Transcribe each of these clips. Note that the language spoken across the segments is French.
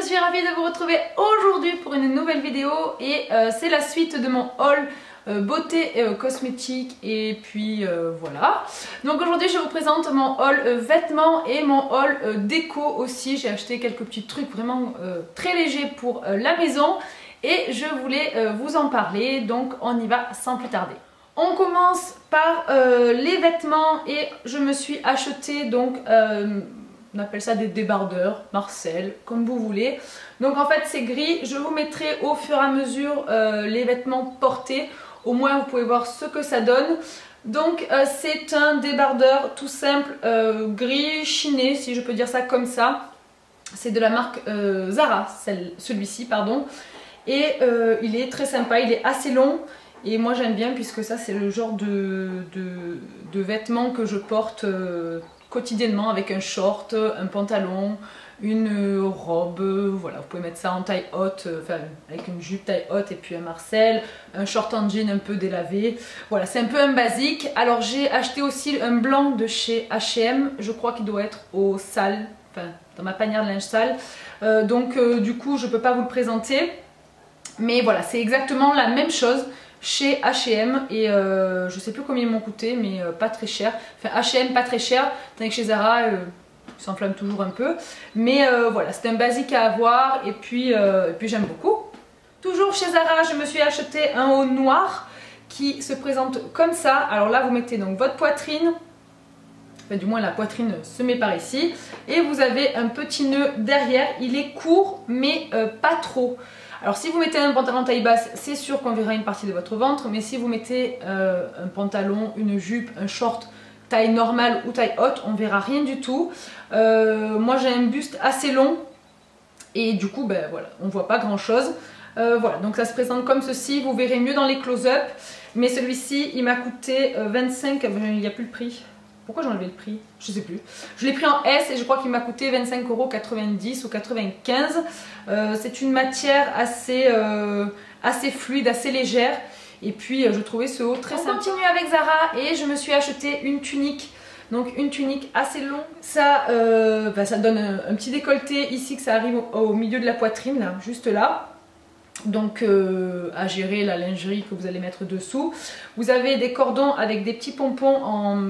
suis ravie de vous retrouver aujourd'hui pour une nouvelle vidéo et c'est la suite de mon haul beauté cosmétique et puis voilà. Donc aujourd'hui je vous présente mon haul vêtements et mon haul déco aussi. J'ai acheté quelques petits trucs vraiment très légers pour la maison et je voulais vous en parler, donc on y va sans plus tarder. On commence par les vêtements et je me suis acheté donc on appelle ça des débardeurs, Marcel, comme vous voulez. Donc en fait c'est gris, je vous mettrai au fur et à mesure les vêtements portés, au moins vous pouvez voir ce que ça donne. Donc c'est un débardeur tout simple, gris chiné si je peux dire ça comme ça. C'est de la marque Zara, celui-ci pardon. Et il est très sympa, il est assez long. Et moi j'aime bien puisque ça c'est le genre de vêtements que je porte quotidiennement avec un short, un pantalon, une robe, voilà, vous pouvez mettre ça en taille haute, enfin avec une jupe taille haute et puis un Marcel, un short en jean un peu délavé, voilà c'est un peu un basique. Alors j'ai acheté aussi un blanc de chez H&M, je crois qu'il doit être au sale, enfin dans ma panière de linge sale, donc du coup je peux pas vous le présenter, mais voilà c'est exactement la même chose chez H&M et je sais plus combien ils m'ont coûté mais pas très cher, enfin H&M pas très cher, tandis que chez Zara ils s'enflamment toujours un peu, mais voilà c'est un basique à avoir et puis j'aime beaucoup. Toujours chez Zara je me suis acheté un haut noir qui se présente comme ça. Alors là vous mettez donc votre poitrine, enfin du moins la poitrine se met par ici et vous avez un petit nœud derrière, il est court mais pas trop. Alors si vous mettez un pantalon taille basse, c'est sûr qu'on verra une partie de votre ventre, mais si vous mettez un pantalon, une jupe, un short taille normale ou taille haute, on verra rien du tout. Moi j'ai un buste assez long et du coup ben voilà, on voit pas grand chose. Voilà, donc ça se présente comme ceci, vous verrez mieux dans les close-up, mais celui-ci il m'a coûté 25, il n'y a plus le prix. Pourquoi j'ai enlevé le prix? Je sais plus. Je l'ai pris en S et je crois qu'il m'a coûté 25,90 € ou 95. C'est une matière assez fluide, assez légère. Et puis je trouvais ce haut très sympa. On continue avec Zara et je me suis acheté une tunique. Donc une tunique assez longue. Ça, ça donne un petit décolleté ici que ça arrive au milieu de la poitrine, là, juste là. Donc à gérer la lingerie que vous allez mettre dessous. Vous avez des cordons avec des petits pompons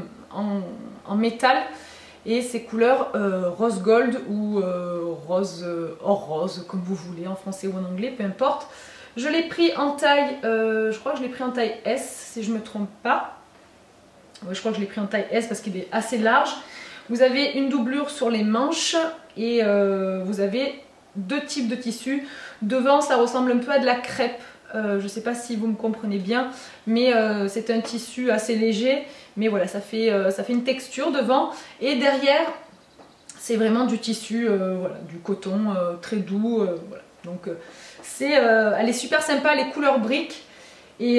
en métal et ces couleurs rose gold ou rose or rose comme vous voulez en français ou en anglais, peu importe. Je l'ai pris en taille, je crois que je l'ai pris en taille S si je me trompe pas. Ouais, je crois que je l'ai pris en taille S parce qu'il est assez large. Vous avez une doublure sur les manches et vous avez deux types de tissus. Devant ça ressemble un peu à de la crêpe. Je ne sais pas si vous me comprenez bien, mais c'est un tissu assez léger, mais voilà, ça fait une texture devant, et derrière c'est vraiment du tissu, voilà, du coton très doux, voilà. Donc elle est super sympa, les couleurs briques, et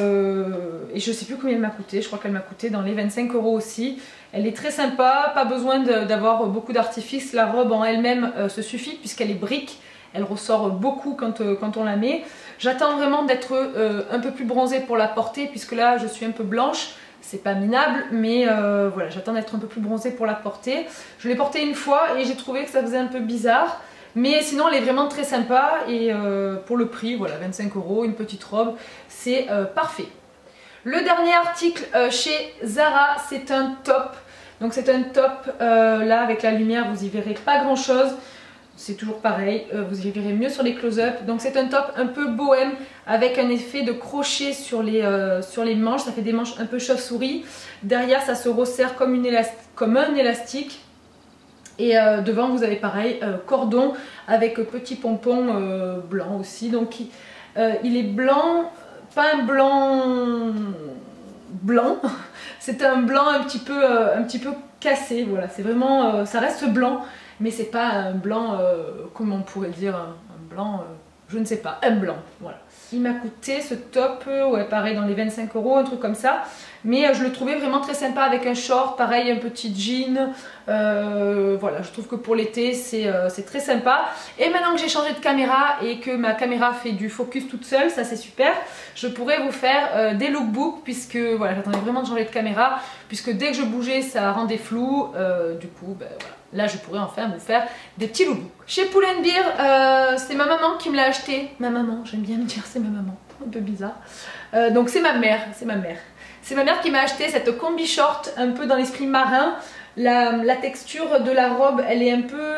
je sais plus combien elle m'a coûté, je crois qu'elle m'a coûté dans les 25 € aussi. Elle est très sympa, pas besoin d'avoir beaucoup d'artifice, la robe en elle-même se suffit puisqu'elle est brique. Elle ressort beaucoup quand on la met. J'attends vraiment d'être un peu plus bronzée pour la porter puisque là je suis un peu blanche. C'est pas minable mais voilà, j'attends d'être un peu plus bronzée pour la porter. Je l'ai portée une fois et j'ai trouvé que ça faisait un peu bizarre. Mais sinon elle est vraiment très sympa et pour le prix, voilà 25 €, une petite robe, c'est parfait. Le dernier article chez Zara c'est un top. Donc c'est un top, là avec la lumière vous y verrez pas grand chose. C'est toujours pareil, vous y verrez mieux sur les close-up. Donc c'est un top un peu bohème avec un effet de crochet sur les manches. Ça fait des manches un peu chauve-souris. Derrière ça se resserre comme un élastique. Et devant vous avez pareil, cordon avec petit pompon blanc aussi. Donc il est blanc, pas un blanc blanc. C'est un blanc un petit peu cassé. Voilà, c'est vraiment, ça reste blanc. Mais c'est pas un blanc, comment on pourrait dire, un blanc, je ne sais pas, un blanc, voilà. Il m'a coûté ce top, ouais pareil dans les 25 €, un truc comme ça. Mais je le trouvais vraiment très sympa avec un short, pareil un petit jean. Voilà, je trouve que pour l'été c'est très sympa. Et maintenant que j'ai changé de caméra et que ma caméra fait du focus toute seule, ça c'est super. Je pourrais vous faire des lookbooks puisque voilà, j'attendais vraiment de changer de caméra. Puisque dès que je bougeais ça rendait flou, du coup ben, voilà. là je pourrais enfin vous faire des petits lookbooks. Chez Pull&Bear, c'est ma maman qui me l'a acheté. Ma maman, j'aime bien me dire c'est ma maman, un peu bizarre. Donc c'est ma mère, c'est ma mère. C'est ma mère qui m'a acheté cette combi short un peu dans l'esprit marin. La texture de la robe, elle est un peu...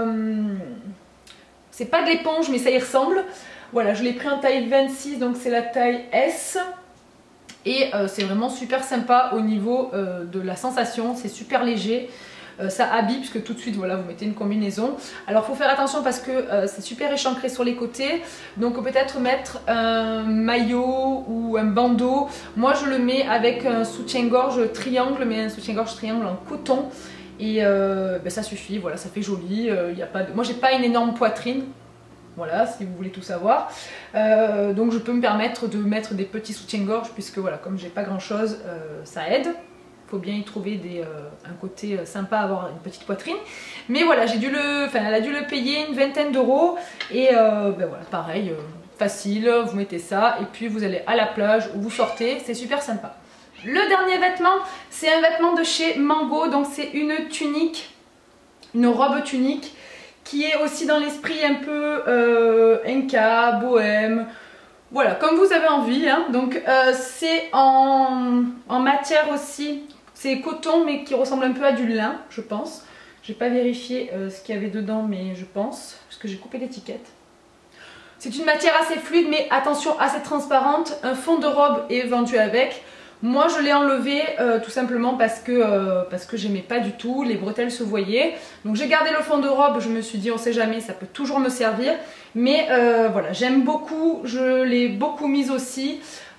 c'est pas de l'éponge mais ça y ressemble. Voilà, je l'ai pris en taille 26, donc c'est la taille S. Et c'est vraiment super sympa au niveau de la sensation, c'est super léger. Ça habille puisque tout de suite voilà vous mettez une combinaison. Alors il faut faire attention parce que c'est super échancré sur les côtés. Donc peut-être mettre un maillot ou un bandeau. Moi je le mets avec un soutien-gorge triangle, mais un soutien-gorge triangle en coton. Et ben, ça suffit, voilà, ça fait joli. Y a pas de... Moi j'ai pas une énorme poitrine. Voilà, si vous voulez tout savoir. Donc je peux me permettre de mettre des petits soutiens-gorge puisque voilà, comme j'ai pas grand chose, ça aide. Faut bien y trouver un côté sympa, avoir une petite poitrine. Mais voilà, elle a dû le payer une vingtaine d'euros. Et ben voilà, pareil, facile, vous mettez ça et puis vous allez à la plage ou vous sortez, c'est super sympa. Le dernier vêtement, c'est un vêtement de chez Mango, donc c'est une tunique, une robe tunique qui est aussi dans l'esprit un peu Inca, bohème. Voilà, comme vous avez envie, hein. Donc c'est en matière aussi. C'est coton mais qui ressemble un peu à du lin, je pense. J'ai pas vérifié ce qu'il y avait dedans, mais je pense, parce que j'ai coupé l'étiquette. C'est une matière assez fluide, mais attention, assez transparente. Un fond de robe est vendu avec. Moi, je l'ai enlevé tout simplement parce que j'aimais pas du tout. Les bretelles se voyaient. Donc j'ai gardé le fond de robe. Je me suis dit, on sait jamais, ça peut toujours me servir. Mais voilà, j'aime beaucoup. Je l'ai beaucoup mise aussi.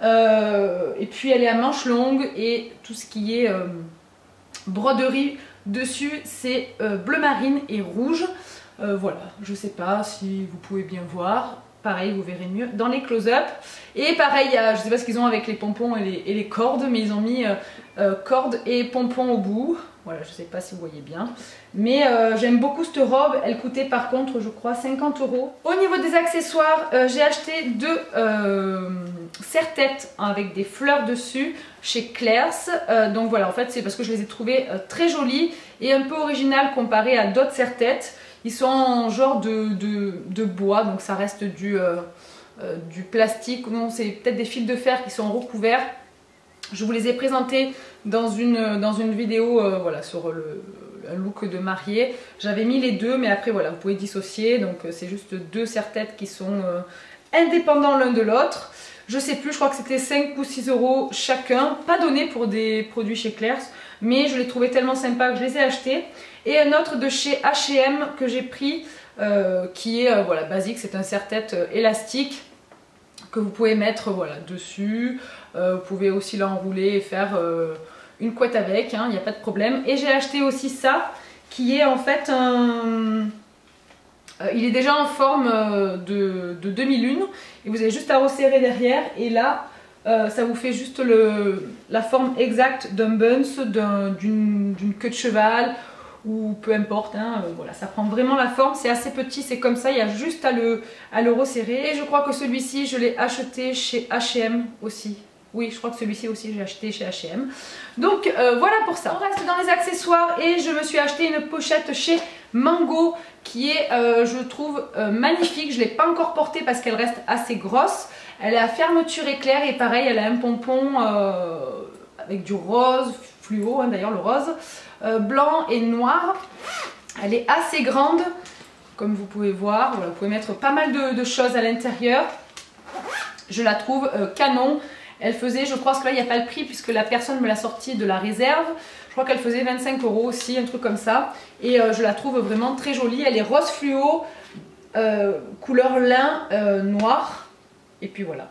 Et puis elle est à manches longues et tout ce qui est broderie dessus c'est bleu marine et rouge. Voilà, je sais pas si vous pouvez bien voir. Pareil, vous verrez mieux dans les close-up. Et pareil, je sais pas ce qu'ils ont avec les pompons et les cordes, mais ils ont mis cordes et pompons au bout. Voilà, je sais pas si vous voyez bien. Mais j'aime beaucoup cette robe. Elle coûtait par contre, je crois, 50 euros. Au niveau des accessoires, j'ai acheté deux serre-têtes avec des fleurs dessus chez Claire's. Donc voilà, en fait, c'est parce que je les ai trouvées très jolies et un peu originales comparées à d'autres serre-têtes. Ils sont en genre de bois, donc ça reste du plastique. Non, c'est peut-être des fils de fer qui sont recouverts. Je vous les ai présentés dans une vidéo voilà, sur un look de mariée. J'avais mis les deux, mais après voilà, vous pouvez dissocier. Donc c'est juste deux serre-têtes qui sont indépendants l'un de l'autre. Je sais plus, je crois que c'était 5 ou 6 euros chacun. Pas donné pour des produits chez Claire's, mais je les trouvais tellement sympas que je les ai achetés. Et un autre de chez H&M que j'ai pris, qui est voilà, basique, c'est un serre-tête élastique que vous pouvez mettre voilà, dessus. Vous pouvez aussi l'enrouler et faire une couette avec, il n'y a pas de problème. Et j'ai acheté aussi ça, qui est en fait un... il est déjà en forme de demi-lune, et vous avez juste à resserrer derrière, et là, ça vous fait juste la forme exacte d'un buns, d'une queue de cheval, ou peu importe, voilà, ça prend vraiment la forme, c'est assez petit, c'est comme ça, il y a juste à le resserrer. Et je crois que celui-ci, je l'ai acheté chez H&M aussi. Oui, je crois que celui-ci aussi, j'ai acheté chez H&M. Donc voilà pour ça. On reste dans les accessoires et je me suis acheté une pochette chez Mango qui est, je trouve, magnifique. Je ne l'ai pas encore portée parce qu'elle reste assez grosse. Elle est à fermeture éclair et pareil, elle a un pompon avec du rose fluo, d'ailleurs le rose. Blanc et noir. Elle est assez grande, comme vous pouvez voir. Voilà, vous pouvez mettre pas mal de choses à l'intérieur. Je la trouve canon. Elle faisait, je crois, parce que là il n'y a pas le prix puisque la personne me l'a sortie de la réserve. Je crois qu'elle faisait 25 euros aussi, un truc comme ça. Et je la trouve vraiment très jolie. Elle est rose fluo, couleur lin noir. Et puis voilà.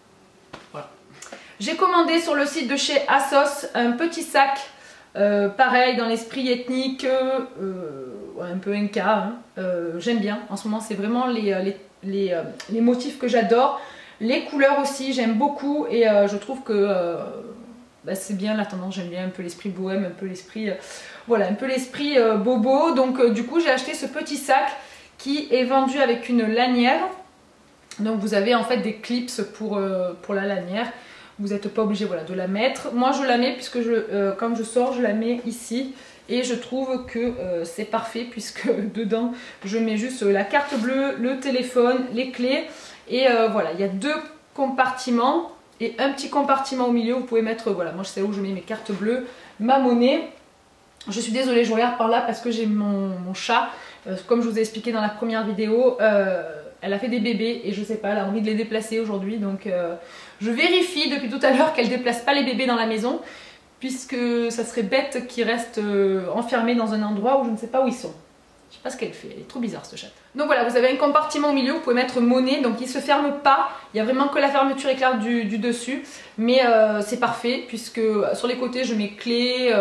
J'ai commandé sur le site de chez ASOS un petit sac. Pareil dans l'esprit ethnique, un peu Inca, j'aime bien. En ce moment c'est vraiment les motifs que j'adore. Les couleurs aussi j'aime beaucoup et je trouve que c'est bien la tendance. J'aime bien un peu l'esprit bohème, un peu l'esprit voilà, un peu l'esprit bobo. Donc du coup j'ai acheté ce petit sac qui est vendu avec une lanière. Donc vous avez en fait des clips pour la lanière. Vous n'êtes pas obligé voilà, de la mettre. Moi je la mets puisque quand je sors je la mets ici. Et je trouve que c'est parfait puisque dedans je mets juste la carte bleue, le téléphone, les clés. Et voilà, il y a 2 compartiments et un petit compartiment au milieu. Vous pouvez mettre, voilà, moi c'est là où je mets mes cartes bleues, ma monnaie. Je suis désolée, je regarde par là parce que j'ai mon chat. Comme je vous ai expliqué dans la première vidéo, elle a fait des bébés et je sais pas, elle a envie de les déplacer aujourd'hui. Donc je vérifie depuis tout à l'heure qu'elle ne déplace pas les bébés dans la maison, puisque ça serait bête qu'ils restent enfermés dans un endroit où je ne sais pas où ils sont. Je sais pas ce qu'elle fait, elle est trop bizarre ce chat. Donc voilà, vous avez un compartiment au milieu, vous pouvez mettre monnaie, donc il ne se ferme pas, il n'y a vraiment que la fermeture éclair du dessus, mais c'est parfait puisque sur les côtés je mets clés,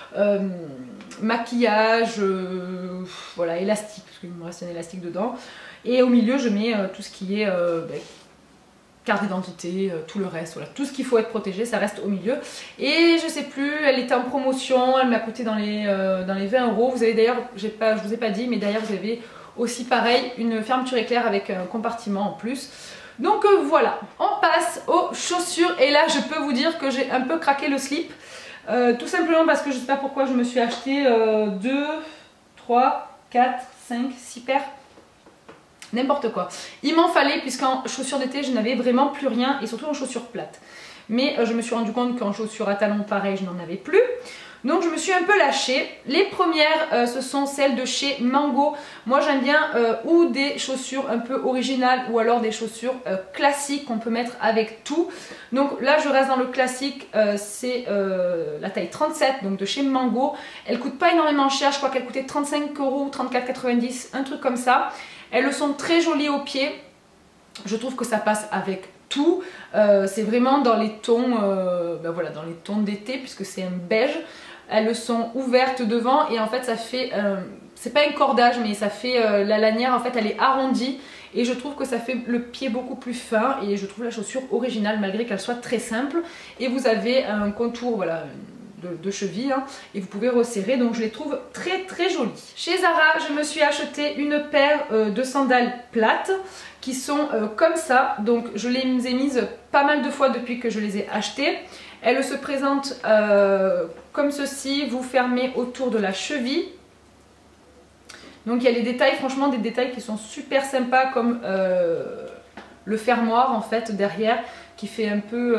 maquillage, voilà, élastique, parce qu'il me reste un élastique dedans, et au milieu je mets tout ce qui est carte d'identité, tout le reste, voilà, tout ce qu'il faut être protégé, ça reste au milieu. Et je sais plus, elle était en promotion, elle m'a coûté dans les 20 €. Vous avez d'ailleurs, je vous ai pas dit, mais d'ailleurs vous avez aussi pareil une fermeture éclair avec un compartiment en plus. Donc voilà, on passe aux chaussures et là je peux vous dire que j'ai un peu craqué le slip. Tout simplement parce que je sais pas pourquoi je me suis acheté 2, 3, 4, 5, 6 paires. N'importe quoi. Il m'en fallait puisqu'en chaussures d'été je n'avais vraiment plus rien et surtout en chaussures plates. Mais je me suis rendu compte qu'en chaussures à talons pareil je n'en avais plus. Donc je me suis un peu lâchée. Les premières ce sont celles de chez Mango. Moi j'aime bien ou des chaussures un peu originales ou alors des chaussures classiques qu'on peut mettre avec tout. Donc là je reste dans le classique, c'est la taille 37 donc de chez Mango. Elle coûte pas énormément cher, je crois qu'elle coûtait 35 € ou 34,90 €, un truc comme ça. Elles sont très jolies aux pieds, je trouve que ça passe avec tout, c'est vraiment dans les tons, voilà, dans les tons d'été puisque c'est un beige. Elles sont ouvertes devant et en fait ça fait, c'est pas un cordage mais ça fait, la lanière en fait elle est arrondie et je trouve que ça fait le pied beaucoup plus fin et je trouve la chaussure originale malgré qu'elle soit très simple. Et vous avez un contour, voilà, de cheville hein, et vous pouvez resserrer, donc je les trouve très très jolies. Chez Zara je me suis acheté une paire de sandales plates qui sont comme ça, donc je les ai mises pas mal de fois depuis que je les ai achetées. Elles se présentent comme ceci, vous fermez autour de la cheville. Donc il y a les détails, franchement des détails qui sont super sympas comme le fermoir en fait derrière qui fait un peu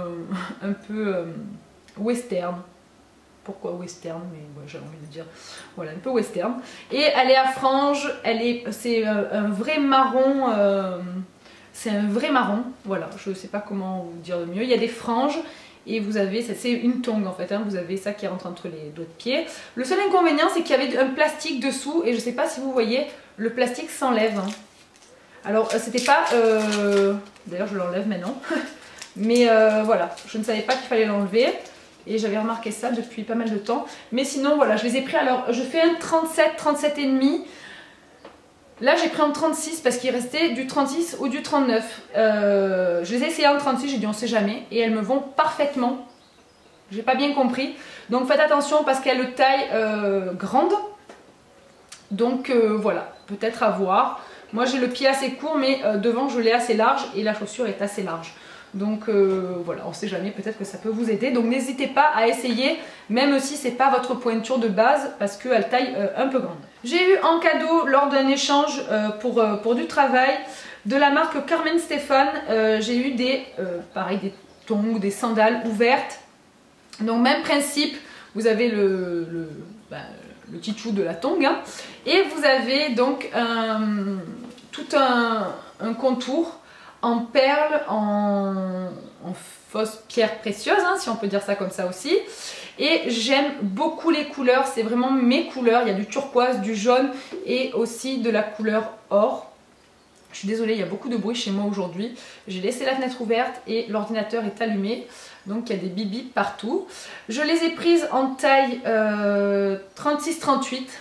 western. Pourquoi western? Mais ouais, j'ai envie de dire voilà, un peu western. Et elle est à franges, c'est un vrai marron, voilà, je sais pas comment vous dire de mieux. Il y a des franges et vous avez, c'est une tongue en fait, hein, vous avez ça qui rentre entre les doigts de pied. Le seul inconvénient c'est qu'il y avait un plastique dessous et je sais pas si vous voyez, le plastique s'enlève. Hein. Alors c'était pas, d'ailleurs je l'enlève maintenant, mais voilà, je ne savais pas qu'il fallait l'enlever. Et j'avais remarqué ça depuis pas mal de temps. Mais sinon voilà, je les ai pris, alors je fais un 37, 37,5. Là j'ai pris en 36 parce qu'il restait du 36 ou du 39. Je les ai essayés en 36, j'ai dit on sait jamais. Et elles me vont parfaitement. J'ai pas bien compris. Donc faites attention parce qu'elle le taille grande. Donc voilà, peut-être à voir. Moi j'ai le pied assez court mais devant je l'ai assez large et la chaussure est assez large. Donc voilà, on sait jamais, peut-être que ça peut vous aider. Donc n'hésitez pas à essayer, même si c'est pas votre pointure de base, parce qu'elle taille un peu grande. J'ai eu en cadeau lors d'un échange pour du travail de la marque Carmen Stefan. J'ai eu pareil, des tongs, des sandales ouvertes. Donc même principe, vous avez le tichou de la tongue hein, et vous avez donc tout un contour en perles, en fausses pierres précieuses, hein, si on peut dire ça comme ça aussi. Et j'aime beaucoup les couleurs, c'est vraiment mes couleurs. Il y a du turquoise, du jaune et aussi de la couleur or. Je suis désolée, il y a beaucoup de bruit chez moi aujourd'hui. J'ai laissé la fenêtre ouverte et l'ordinateur est allumé. Donc il y a des bip partout. Je les ai prises en taille 36-38.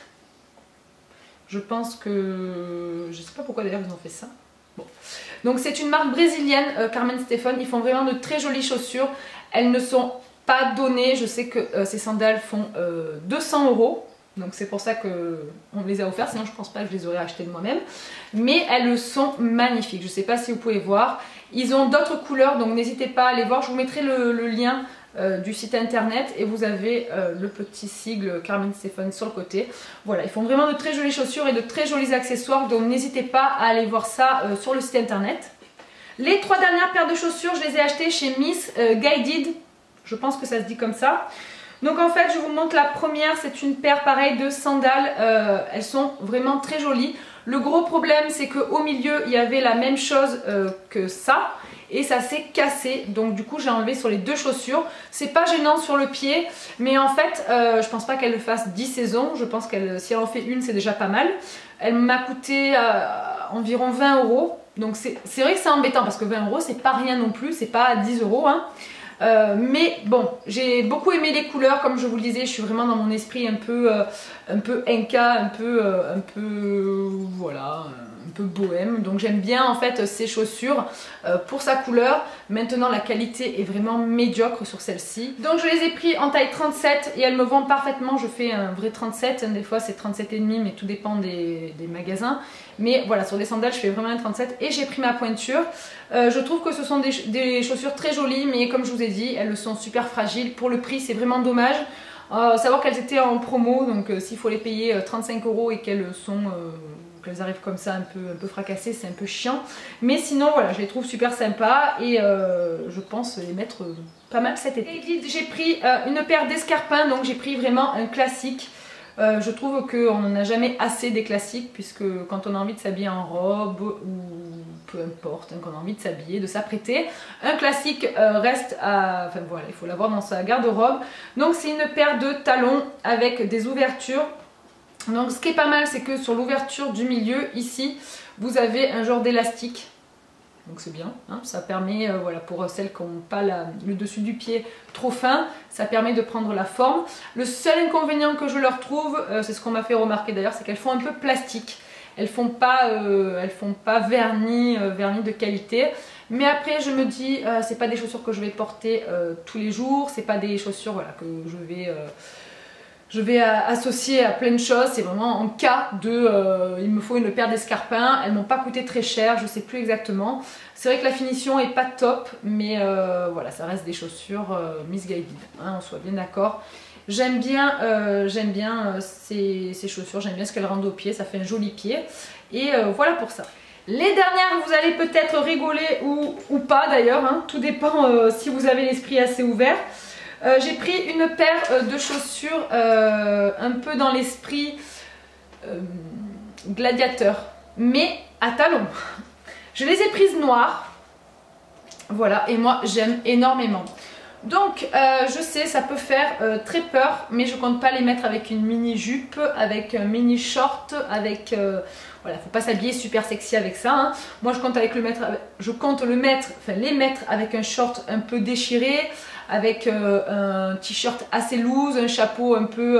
Je pense que... je ne sais pas pourquoi d'ailleurs ils ont fait ça. Bon. Donc c'est une marque brésilienne, Carmen Stefan. Ils font vraiment de très jolies chaussures. Elles ne sont pas données. Je sais que ces sandales font 200 €. Donc c'est pour ça qu'on me les a offertes. Sinon je ne pense pas que je les aurais achetées de moi-même. Mais elles sont magnifiques. Je ne sais pas si vous pouvez voir. Ils ont d'autres couleurs. Donc n'hésitez pas à aller voir. Je vous mettrai le lien du site internet et vous avez le petit sigle Carmen Stefan sur le côté. Voilà, ils font vraiment de très jolies chaussures et de très jolis accessoires, donc n'hésitez pas à aller voir ça sur le site internet. Les 3 dernières paires de chaussures, je les ai achetées chez Miss Guided, je pense que ça se dit comme ça. Donc en fait je vous montre la première, c'est une paire pareille de sandales, elles sont vraiment très jolies. Le gros problème c'est qu'au milieu il y avait la même chose que ça et ça s'est cassé, donc du coup j'ai enlevé sur les 2 chaussures. C'est pas gênant sur le pied, mais en fait je pense pas qu'elle le fasse 10 saisons, je pense qu'elle, si elle en fait une c'est déjà pas mal. Elle m'a coûté environ 20 €, donc c'est vrai que c'est embêtant parce que 20 € c'est pas rien non plus, c'est pas 10 € hein. Mais bon, j'ai beaucoup aimé les couleurs, comme je vous le disais, je suis vraiment dans mon esprit un peu Inca, un peu voilà, un peu bohème. Donc j'aime bien en fait ces chaussures pour sa couleur. Maintenant la qualité est vraiment médiocre sur celle-ci. Donc je les ai pris en taille 37 et elles me vont parfaitement. Je fais un vrai 37, des fois c'est 37,5 mais tout dépend des magasins. Mais voilà, sur des sandales je fais vraiment un 37 et j'ai pris ma pointure. Je trouve que ce sont des chaussures très jolies, mais comme je vous ai dit, elles sont super fragiles. Pour le prix c'est vraiment dommage. Savoir qu'elles étaient en promo, donc s'il faut les payer 35 € et qu'elles arrivent comme ça un peu fracassées, c'est un peu chiant. Mais sinon voilà, je les trouve super sympas et je pense les mettre pas mal cet été. J'ai pris une paire d'escarpins, donc j'ai pris vraiment un classique. Je trouve qu'on n'en a jamais assez des classiques, puisque quand on a envie de s'habiller en robe ou peu importe, hein, qu'on a envie de s'habiller, de s'apprêter, un classique reste à... Enfin voilà, il faut l'avoir dans sa garde-robe. Donc c'est une paire de talons avec des ouvertures. Donc ce qui est pas mal, c'est que sur l'ouverture du milieu, ici, vous avez un genre d'élastique. Donc c'est bien, hein, ça permet, voilà, pour celles qui n'ont pas le dessus du pied trop fin, ça permet de prendre la forme. Le seul inconvénient que je leur trouve, c'est ce qu'on m'a fait remarquer d'ailleurs, c'est qu'elles font un peu plastique. Elles font pas vernis de qualité. Mais après je me dis, c'est pas des chaussures que je vais porter tous les jours, c'est pas des chaussures voilà, que je vais associer à plein de choses. C'est vraiment en cas de il me faut une paire d'escarpins. Elles m'ont pas coûté très cher, je sais plus exactement. C'est vrai que la finition est pas top, mais voilà, ça reste des chaussures Miss Guided, hein, on soit bien d'accord. J'aime bien ces chaussures, j'aime bien ce qu'elles rendent au pied, ça fait un joli pied. Et voilà pour ça. Les dernières, vous allez peut-être rigoler ou pas d'ailleurs, hein, tout dépend si vous avez l'esprit assez ouvert. J'ai pris une paire de chaussures un peu dans l'esprit gladiateur, mais à talons. Je les ai prises noires, voilà, et moi j'aime énormément. Donc je sais, ça peut faire très peur, mais je compte pas les mettre avec une mini jupe, avec un mini short, avec... voilà, faut pas s'habiller super sexy avec ça, hein. Moi je compte les mettre avec un short un peu déchiré, avec un t-shirt assez loose, un chapeau un peu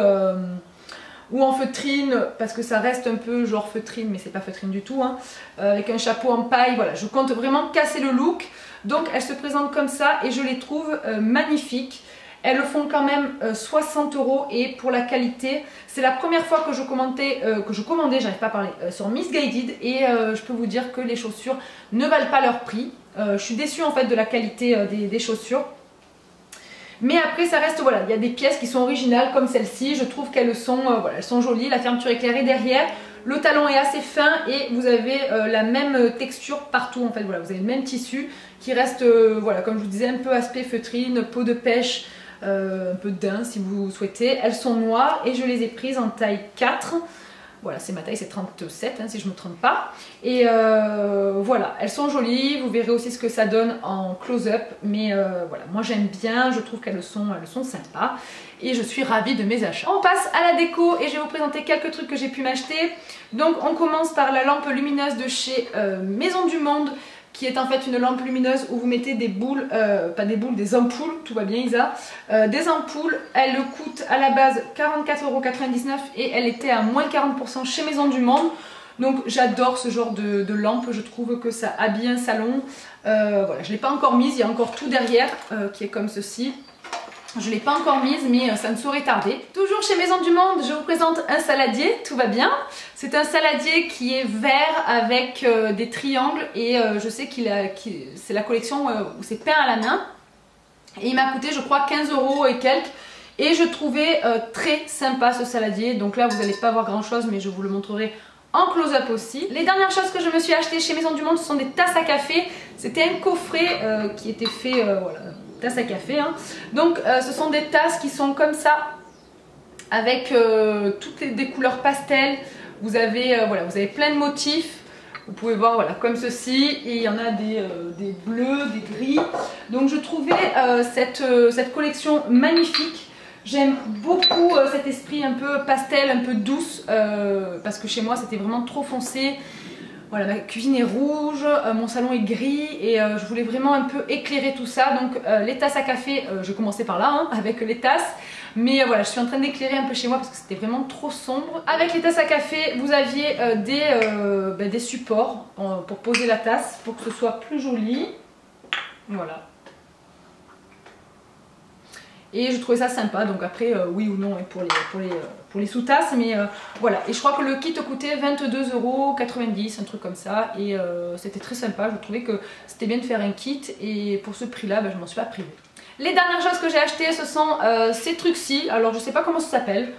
ou en feutrine, parce que ça reste un peu genre feutrine, mais c'est pas feutrine du tout, hein, avec un chapeau en paille. Voilà, je compte vraiment casser le look. Donc elles se présentent comme ça et je les trouve magnifiques. Elles font quand même 60 € et pour la qualité, c'est la première fois que je commandais, j'arrive pas à parler, sur Miss Guided, et je peux vous dire que les chaussures ne valent pas leur prix. Je suis déçue en fait de la qualité des chaussures. Mais après ça reste, voilà, il y a des pièces qui sont originales comme celle-ci, je trouve qu'elles sont, voilà, elles sont jolies, la fermeture éclairée derrière, le talon est assez fin et vous avez la même texture partout en fait, voilà, vous avez le même tissu qui reste, voilà, comme je vous disais, un peu aspect feutrine, peau de pêche, un peu de daim si vous souhaitez. Elles sont noires et je les ai prises en taille 4. Voilà, c'est ma taille, c'est 37 hein, si je ne me trompe pas. Et voilà, elles sont jolies, vous verrez aussi ce que ça donne en close-up. Mais voilà, moi j'aime bien, je trouve qu'elles sont sympas. Et je suis ravie de mes achats. On passe à la déco et je vais vous présenter quelques trucs que j'ai pu m'acheter. Donc on commence par la lampe lumineuse de chez Maison du Monde, qui est en fait une lampe lumineuse où vous mettez des boules, pas des boules, des ampoules, tout va bien Isa, des ampoules. Elle coûte à la base 44,99 € et elle était à moins 40% chez Maison du Monde. Donc j'adore ce genre de lampe, je trouve que ça habille un salon. Voilà, je ne l'ai pas encore mise, il y a encore tout derrière qui est comme ceci. Je ne l'ai pas encore mise, mais ça ne saurait tarder. Toujours chez Maison du Monde, je vous présente un saladier, tout va bien. C'est un saladier qui est vert avec des triangles et je sais c'est la collection où c'est peint à la main. Et il m'a coûté je crois 15 € et quelques. Et je trouvais très sympa ce saladier. Donc là vous n'allez pas voir grand chose mais je vous le montrerai en close-up aussi. Les dernières choses que je me suis achetées chez Maison du Monde, ce sont des tasses à café. C'était un coffret qui était fait, voilà, tasse à café. Hein. Donc ce sont des tasses qui sont comme ça, avec toutes des couleurs pastel. Vous avez, voilà, vous avez plein de motifs. Vous pouvez voir, voilà, comme ceci, et il y en a des bleus, des gris. Donc je trouvais cette collection magnifique. J'aime beaucoup cet esprit un peu pastel, un peu douce, parce que chez moi c'était vraiment trop foncé. Voilà, ma cuisine est rouge, mon salon est gris, et je voulais vraiment un peu éclairer tout ça. Donc les tasses à café, je commençais par là, hein, avec les tasses. Mais voilà, je suis en train d'éclairer un peu chez moi parce que c'était vraiment trop sombre. Avec les tasses à café, vous aviez des supports pour poser la tasse, pour que ce soit plus joli. Voilà. Et je trouvais ça sympa, donc après oui ou non pour les sous-tasses, mais voilà. Et je crois que le kit coûtait 22,90 €, un truc comme ça, et c'était très sympa. Je trouvais que c'était bien de faire un kit, et pour ce prix là, je m'en suis pas privée. Les dernières choses que j'ai achetées, ce sont ces trucs-ci. Alors je sais pas comment ça s'appelle,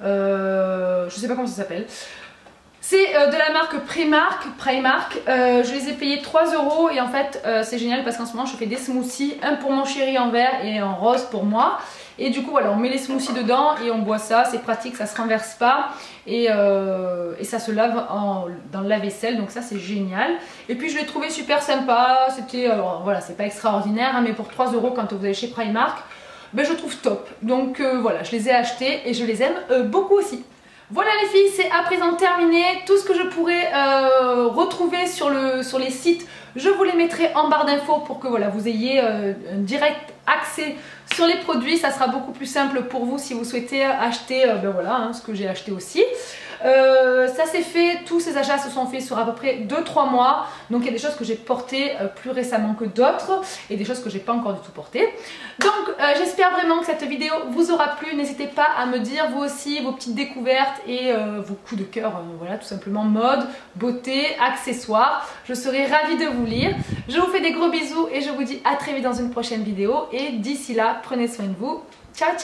c'est de la marque Primark. Je les ai payés 3 € et en fait c'est génial parce qu'en ce moment je fais des smoothies, un pour mon chéri en vert et en rose pour moi. Et du coup voilà, on met les smoothies dedans et on boit ça, c'est pratique, ça se renverse pas et ça se lave dans le lave-vaisselle, donc ça c'est génial. Et puis je l'ai trouvé super sympa, c'était, voilà, c'est pas extraordinaire hein, mais pour 3 € quand vous allez chez Primark, ben, je trouve top. Donc voilà, je les ai achetés et je les aime beaucoup aussi. Voilà les filles, c'est à présent terminé. Tout ce que je pourrais retrouver sur les sites, je vous les mettrai en barre d'infos pour que voilà, vous ayez un direct accès sur les produits. Ça sera beaucoup plus simple pour vous si vous souhaitez acheter ben voilà, hein, ce que j'ai acheté aussi. Ça s'est fait, tous ces achats se sont faits sur à peu près 2-3 mois. Donc il y a des choses que j'ai portées plus récemment que d'autres et des choses que j'ai pas encore du tout portées. Donc j'espère vraiment que cette vidéo vous aura plu. N'hésitez pas à me dire vous aussi vos petites découvertes et vos coups de cœur, voilà, tout simplement mode, beauté, accessoires. Je serai ravie de vous lire. Je vous fais des gros bisous et je vous dis à très vite dans une prochaine vidéo. Et d'ici là, prenez soin de vous. Ciao ciao.